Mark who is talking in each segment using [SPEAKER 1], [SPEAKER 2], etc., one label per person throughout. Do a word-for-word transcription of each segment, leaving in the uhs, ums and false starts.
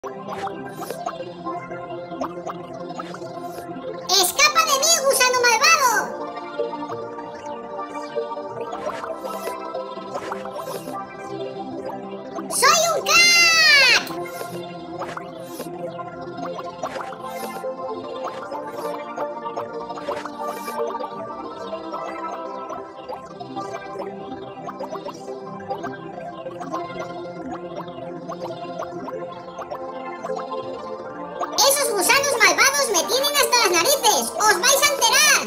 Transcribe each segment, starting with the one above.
[SPEAKER 1] ¡Escapa de mí, gusano malvado! ¡Soy un crack! ¡Esos gusanos malvados me tienen hasta las narices! ¡Os vais a enterar!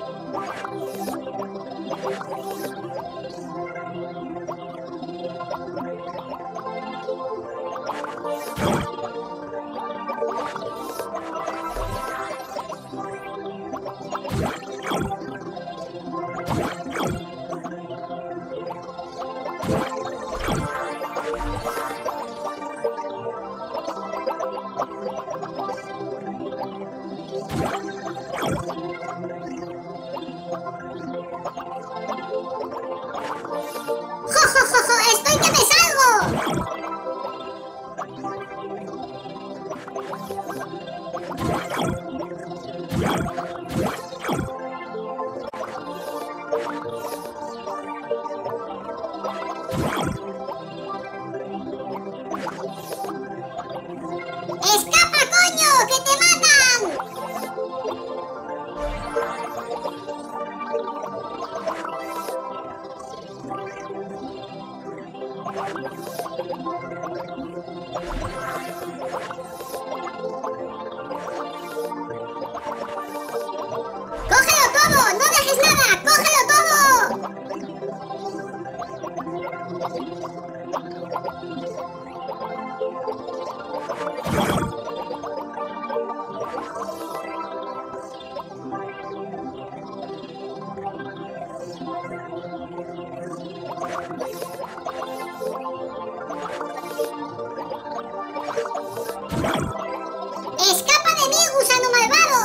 [SPEAKER 1] ¡Jo, jo, jo, jo! ¡Estoy que me salgo! ¡Escapa, coño! ¡Que te matan! ¡Cógelo todo! ¡No dejes nada! ¡Cógelo todo! ¡Escapa de mí, gusano malvado!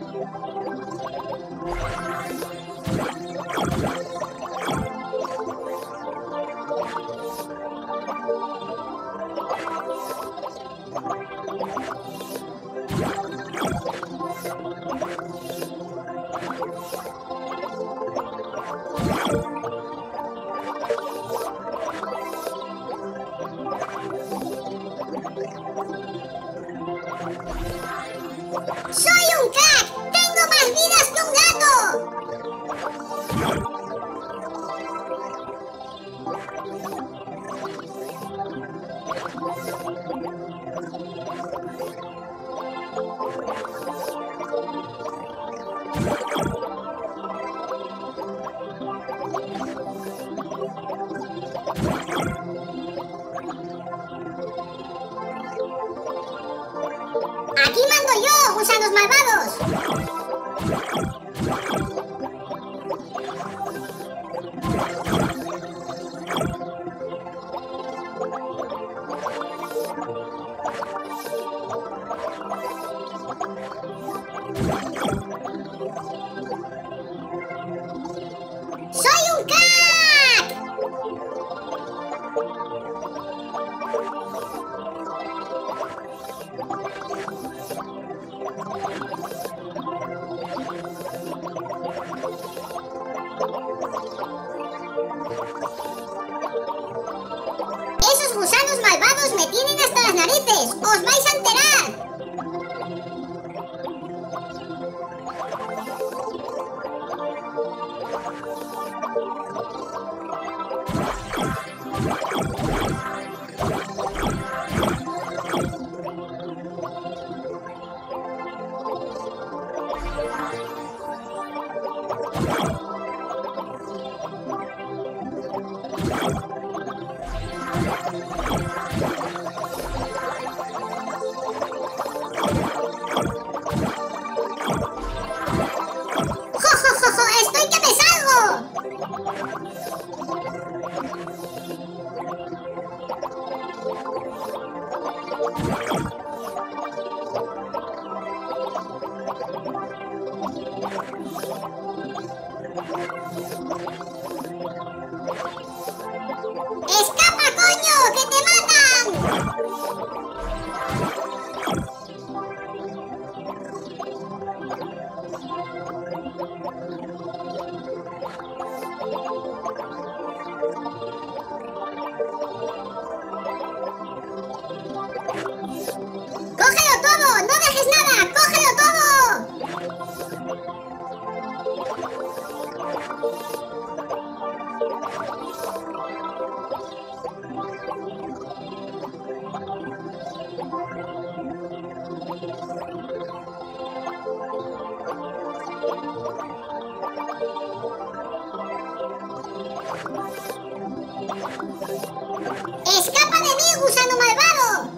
[SPEAKER 1] ¡Soy un crack! ¡Tengo más vidas que un gato! ¡Aquí mando yo, gusanos malvados! ¡Soy un crack! ¡Esos gusanos malvados me tienen hasta las narices! ¡Os vais a enterar! ¡Cógelo todo! ¡No dejes nada! ¡Cógelo todo! ¡Escapa de mí, gusano malvado!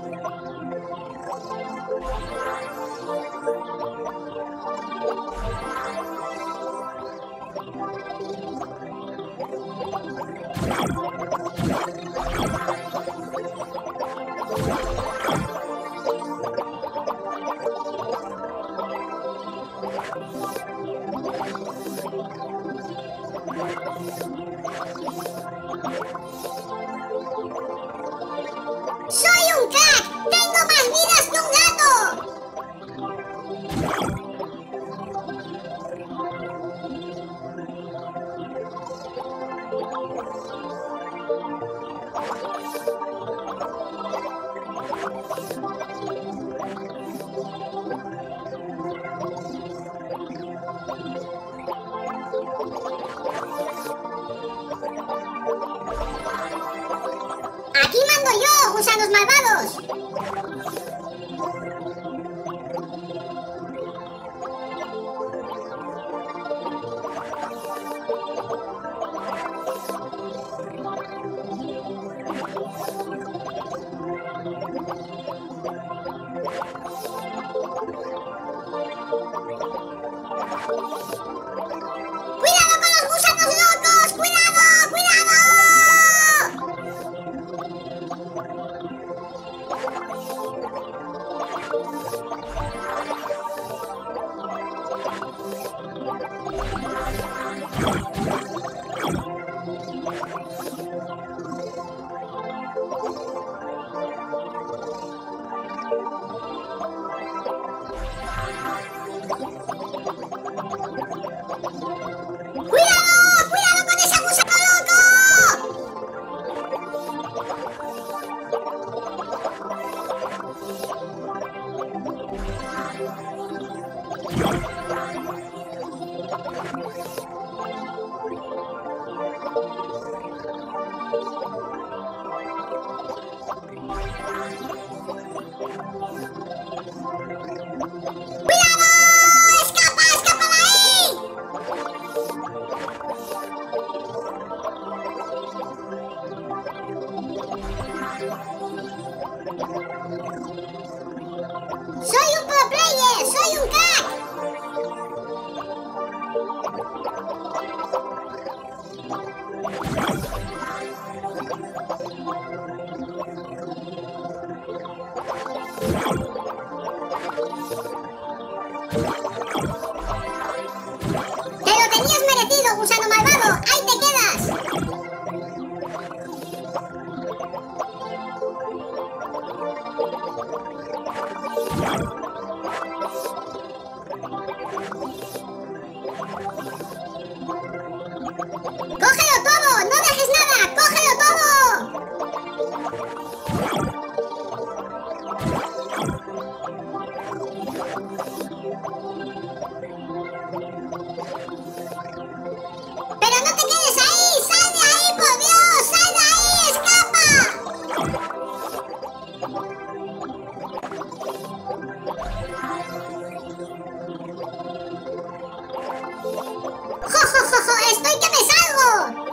[SPEAKER 1] ¡Soy un crack! ¡Tengo más vidas que un gato! ¡Aquí mando yo, gusanos malvados! ¡Cuidado con los gusanos locos! ¡Cuidado! ¡Cuidado! ¡Cuidado! ¡Cuidado con ese gusano loco! ¡Cuidado! ¡Escapa! ¡Escapa de ahí! ¡Soy un pro player! ¡Soy un crack! ¡Te lo tenías merecido, gusano malvado! ¡Ahí te quedas! ¡Cógelo todo! ¡No dejes nada! ¡Cógelo todo! ¡Pero no te quedes ahí! ¡Sal de ahí, por Dios! ¡Sal de ahí! ¡Escapa! ¡Jo, jo, jo, jo! ¡Estoy que me salgo!